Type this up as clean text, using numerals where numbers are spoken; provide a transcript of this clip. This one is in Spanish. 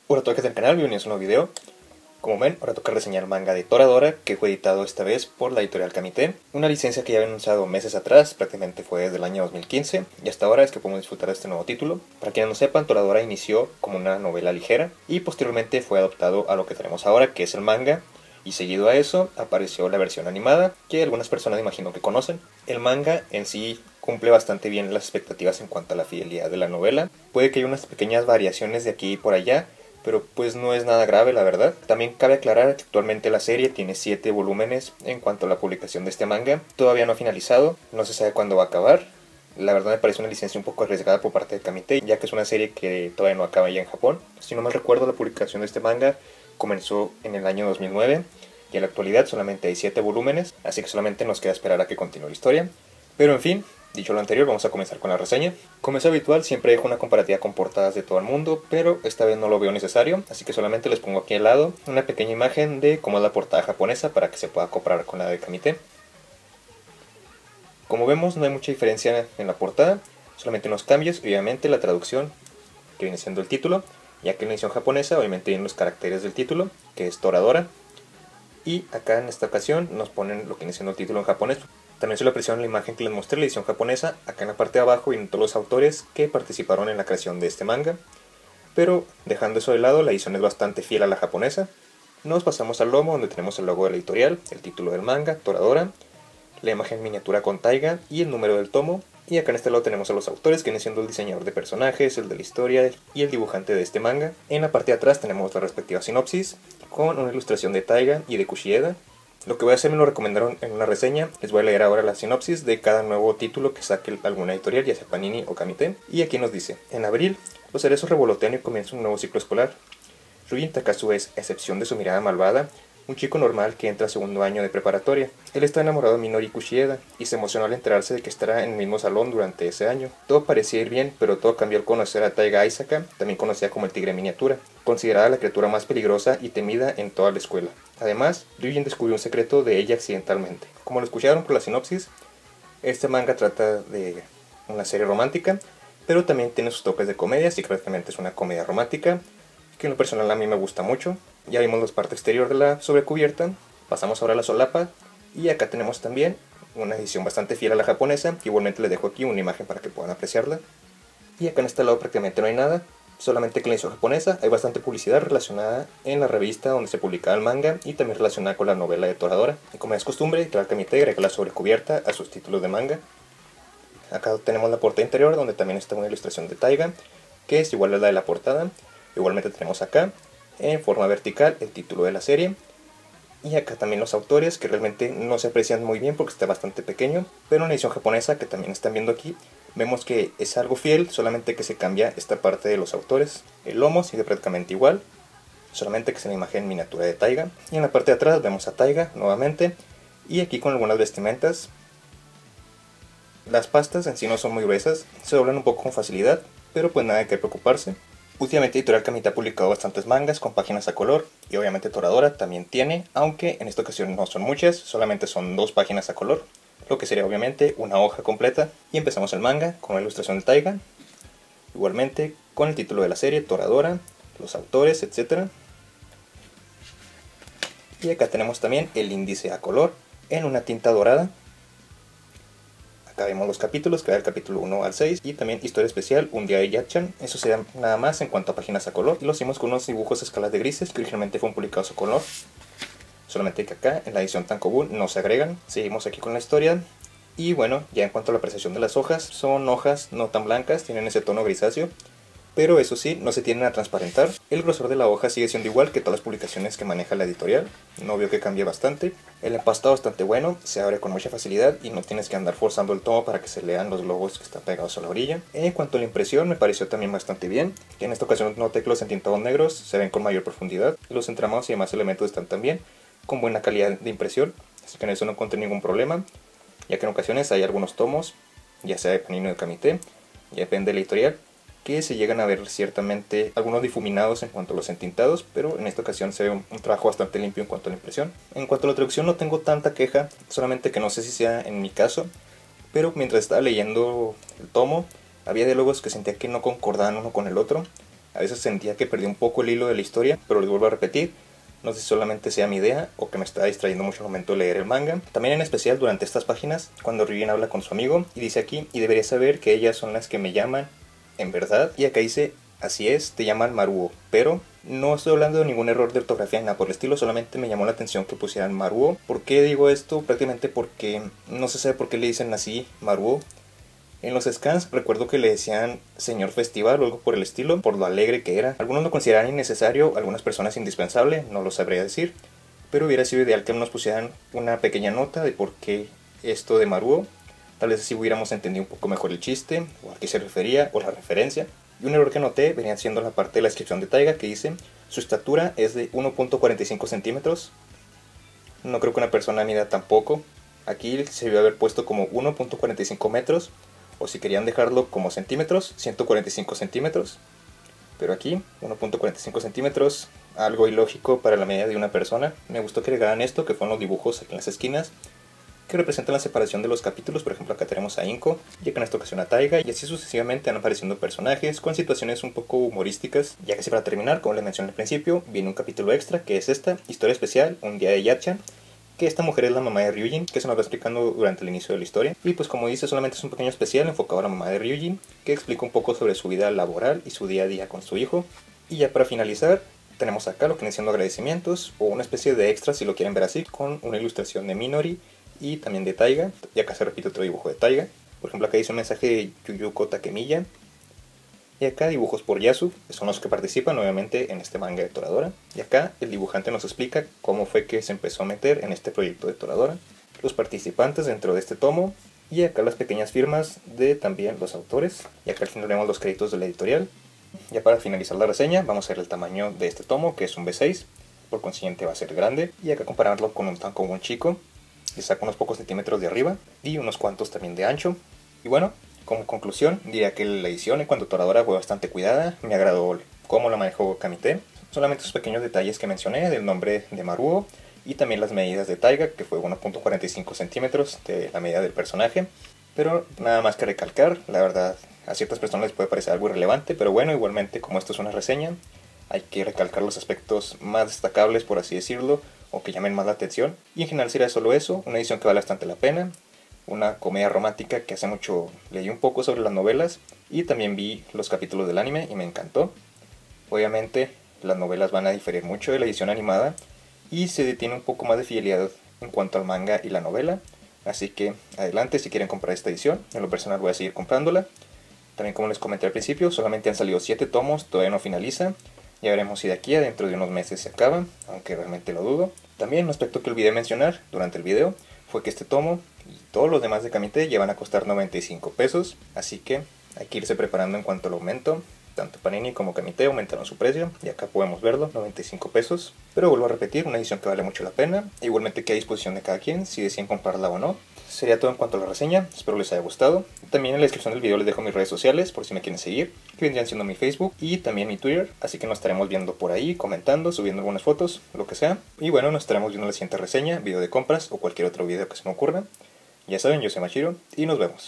Hola a todos del canal, bienvenidos a un nuevo video. Como ven, ahora toca reseñar el manga de Toradora, que fue editado esta vez por la editorial Kamite. Una licencia que ya había anunciado meses atrás, prácticamente fue desde el año 2015, y hasta ahora es que podemos disfrutar de este nuevo título. Para quienes no sepan, Toradora inició como una novela ligera, y posteriormente fue adoptado a lo que tenemos ahora, que es el manga. Y seguido a eso, apareció la versión animada, que algunas personas imagino que conocen. El manga en sí cumple bastante bien las expectativas en cuanto a la fidelidad de la novela. Puede que haya unas pequeñas variaciones de aquí y por allá, pero pues no es nada grave, la verdad. También cabe aclarar que actualmente la serie tiene 7 volúmenes en cuanto a la publicación de este manga. Todavía no ha finalizado, no se sabe cuándo va a acabar. La verdad me parece una licencia un poco arriesgada por parte de Kamite, ya que es una serie que todavía no acaba ya en Japón. Si no mal recuerdo, la publicación de este manga comenzó en el año 2009 y en la actualidad solamente hay 7 volúmenes, así que solamente nos queda esperar a que continúe la historia. Pero en fin, dicho lo anterior, vamos a comenzar con la reseña. Como es habitual, siempre dejo una comparativa con portadas de todo el mundo, pero esta vez no lo veo necesario, así que solamente les pongo aquí al lado una pequeña imagen de cómo es la portada japonesa para que se pueda comparar con la de Kamite. Como vemos, no hay mucha diferencia en la portada, solamente unos cambios, obviamente la traducción, que viene siendo el título, ya que en la edición japonesa obviamente vienen los caracteres del título, que es Toradora, y acá en esta ocasión nos ponen lo que viene siendo el título en japonés. También se lo apreciaron en la imagen que les mostré, la edición japonesa. Acá en la parte de abajo vienen todos los autores que participaron en la creación de este manga. Pero dejando eso de lado, la edición es bastante fiel a la japonesa. Nos pasamos al lomo, donde tenemos el logo de la editorial, el título del manga, Toradora, la imagen miniatura con taiga y el número del tomo. Y acá en este lado tenemos a los autores, que viene siendo el diseñador de personajes, el de la historia y el dibujante de este manga. En la parte de atrás tenemos la respectiva sinopsis, con una ilustración de Taiga y de Kushieda. Lo que voy a hacer me lo recomendaron en una reseña. Les voy a leer ahora la sinopsis de cada nuevo título que saque alguna editorial, ya sea Panini o Kamite. Y aquí nos dice: en abril, los cerezos revolotean y comienza un nuevo ciclo escolar. Ryujin Takasu es, a excepción de su mirada malvada, un chico normal que entra a segundo año de preparatoria. Él está enamorado de Minori Kushieda y se emociona al enterarse de que estará en el mismo salón durante ese año. Todo parecía ir bien, pero todo cambió al conocer a Taiga Aisaka, también conocida como el tigre miniatura, considerada la criatura más peligrosa y temida en toda la escuela. Además, Ryujin descubrió un secreto de ella accidentalmente. Como lo escucharon por la sinopsis, este manga trata de una serie romántica, pero también tiene sus toques de comedia, así que prácticamente es una comedia romántica, que en lo personal a mí me gusta mucho. Ya vimos la parte exterior de la sobrecubierta, pasamos ahora a la solapa, y acá tenemos también una edición bastante fiel a la japonesa, que igualmente les dejo aquí una imagen para que puedan apreciarla. Y acá en este lado prácticamente no hay nada, solamente que en la edición japonesa hay bastante publicidad relacionada en la revista donde se publicaba el manga y también relacionada con la novela de Toradora. Y como es costumbre, Editorial Kamite agrega la sobrecubierta a sus títulos de manga. Acá tenemos la portada interior, donde también está una ilustración de Taiga, que es igual a la de la portada. Igualmente tenemos acá, en forma vertical, el título de la serie. Y acá también los autores, que realmente no se aprecian muy bien porque está bastante pequeño. Pero en la edición japonesa, que también están viendo aquí, vemos que es algo fiel, solamente que se cambia esta parte de los autores. El lomo sigue prácticamente igual, solamente que es una imagen miniatura de Taiga. Y en la parte de atrás vemos a Taiga nuevamente, y aquí con algunas vestimentas. Las pastas en sí no son muy gruesas, se doblan un poco con facilidad, pero pues nada de qué preocuparse. Últimamente Editorial Kamite ha publicado bastantes mangas con páginas a color, y obviamente Toradora también tiene, aunque en esta ocasión no son muchas, solamente son 2 páginas a color, lo que sería obviamente una hoja completa. Y empezamos el manga con la ilustración de Taiga, igualmente con el título de la serie, Toradora, los autores, etc. Y acá tenemos también el índice a color en una tinta dorada. Acá vemos los capítulos, que va del capítulo 1 al 6, y también historia especial, un día de Yachan. Eso sería nada más en cuanto a páginas a color. Y lo hicimos con unos dibujos a escala de grises que originalmente fueron publicados a color. Solamente que acá en la edición Tankobon no se agregan. Seguimos aquí con la historia. Y bueno, ya en cuanto a la apreciación de las hojas, son hojas no tan blancas, tienen ese tono grisáceo. Pero eso sí, no se tienden a transparentar. El grosor de la hoja sigue siendo igual que todas las publicaciones que maneja la editorial. No veo que cambie bastante. El empaste bastante bueno, se abre con mucha facilidad y no tienes que andar forzando el tomo para que se lean los logos que están pegados a la orilla. En cuanto a la impresión, me pareció también bastante bien. En esta ocasión noté que los entintados negros se ven con mayor profundidad. Los entramados y demás elementos están también con buena calidad de impresión, así que en eso no encontré ningún problema, ya que en ocasiones hay algunos tomos, ya sea de Panini o de Kamite, ya depende de la editorial, que se llegan a ver ciertamente algunos difuminados en cuanto a los entintados, pero en esta ocasión se ve un trabajo bastante limpio en cuanto a la impresión. En cuanto a la traducción no tengo tanta queja, solamente que no sé si sea en mi caso, pero mientras estaba leyendo el tomo, había diálogos que sentía que no concordaban uno con el otro. A veces sentía que perdí un poco el hilo de la historia, pero les vuelvo a repetir, no sé si solamente sea mi idea o que me está distrayendo mucho el momento de leer el manga. También en especial durante estas páginas, cuando Ryujin habla con su amigo y dice aquí, y debería saber que ellas son las que me llaman en verdad. Y acá dice, así es, te llaman Maruo, pero no estoy hablando de ningún error de ortografía ni nada por el estilo, solamente me llamó la atención que pusieran Maruo. ¿Por qué digo esto? Prácticamente porque no se sabe por qué le dicen así Maruo. En los scans recuerdo que le decían señor festival o algo por el estilo, por lo alegre que era. Algunos lo consideraban innecesario, algunas personas indispensable, no lo sabría decir, pero hubiera sido ideal que nos pusieran una pequeña nota de por qué esto de Maruo. Tal vez así hubiéramos entendido un poco mejor el chiste, o a qué se refería, o la referencia. Y un error que noté venía siendo la parte de la descripción de Taiga, que dice, su estatura es de 1.45 centímetros. No creo que una persona mida tan poco. Aquí se debió haber puesto como 1.45 metros, o si querían dejarlo como centímetros, 145 centímetros. Pero aquí, 1.45 centímetros, algo ilógico para la medida de una persona. Me gustó que agregaran esto, que fueron los dibujos aquí en las esquinas, que representan la separación de los capítulos. Por ejemplo, acá tenemos a Inko, y acá en esta ocasión a Taiga, y así sucesivamente van apareciendo personajes con situaciones un poco humorísticas. Ya casi para terminar, como les mencioné al principio, viene un capítulo extra, que es esta, historia especial, un día de Yachan, que esta mujer es la mamá de Ryujin, que se nos va explicando durante el inicio de la historia. Y pues como dice, solamente es un pequeño especial enfocado a la mamá de Ryujin, que explica un poco sobre su vida laboral y su día a día con su hijo. Y ya para finalizar, tenemos acá lo que vienen siendo agradecimientos, o una especie de extra si lo quieren ver así, con una ilustración de Minori y también de Taiga. Y acá se repite otro dibujo de Taiga. Por ejemplo, acá dice un mensaje de Yuyuko Takemiya. Y acá dibujos por Yasu, que son los que participan obviamente en este manga de Toradora. Y acá el dibujante nos explica cómo fue que se empezó a meter en este proyecto de Toradora, los participantes dentro de este tomo, y acá las pequeñas firmas de también los autores. Y acá al final vemos los créditos de la editorial. Ya para finalizar la reseña, vamos a ver el tamaño de este tomo, que es un B6, por consiguiente va a ser grande. Y acá compararlo con un tankobon chico, que saca unos pocos centímetros de arriba y unos cuantos también de ancho. Y bueno, como conclusión, diría que la edición en cuanto a Toradora fue bastante cuidada, me agradó cómo la manejó Kamite, solamente esos pequeños detalles que mencioné del nombre de Maruo y también las medidas de Taiga, que fue 1.45 centímetros de la medida del personaje, pero nada más que recalcar, la verdad a ciertas personas les puede parecer algo irrelevante, pero bueno, igualmente como esto es una reseña, hay que recalcar los aspectos más destacables, por así decirlo, o que llamen más la atención, y en general sería solo eso, una edición que vale bastante la pena. Una comedia romántica que hace mucho leí un poco sobre las novelas y también vi los capítulos del anime y me encantó. Obviamente las novelas van a diferir mucho de la edición animada y se detiene un poco más de fidelidad en cuanto al manga y la novela, así que adelante si quieren comprar esta edición. En lo personal voy a seguir comprándola. También como les comenté al principio, solamente han salido 7 tomos, todavía no finaliza. Ya veremos si de aquí a dentro de unos meses se acaba, aunque realmente lo dudo. También un aspecto que olvidé mencionar durante el video fue que este tomo y todos los demás de Kamite llevan a costar 95 pesos, así que hay que irse preparando en cuanto al aumento. Tanto Panini como Kamite aumentaron su precio y acá podemos verlo, 95 pesos. Pero vuelvo a repetir, una edición que vale mucho la pena, igualmente que a disposición de cada quien si deciden comprarla o no. Sería todo en cuanto a la reseña, espero les haya gustado. También en la descripción del video les dejo mis redes sociales por si me quieren seguir, que vendrían siendo mi Facebook y también mi Twitter, así que nos estaremos viendo por ahí, comentando, subiendo algunas fotos, lo que sea. Y bueno, nos estaremos viendo en la siguiente reseña, video de compras o cualquier otro video que se me ocurra. Ya saben, yo soy Mashiro y nos vemos.